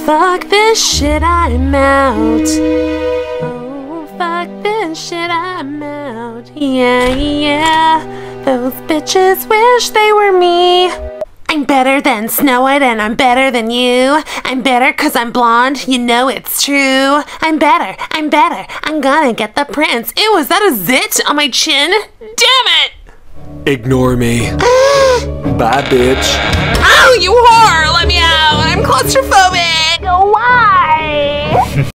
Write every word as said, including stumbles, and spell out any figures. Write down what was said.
fuck this shit, I'm out. Oh, fuck this shit, I'm out. Yeah, yeah, those bitches wish they were me. I'm better than Snow White and I'm better than you. I'm better cause I'm blonde, you know it's true. I'm better, I'm better, I'm gonna get the prince. Ew, is that a zit on my chin? Damn it! Ignore me. Bye, bitch. Oh, you whore! Let me out! I'm claustrophobic! Why?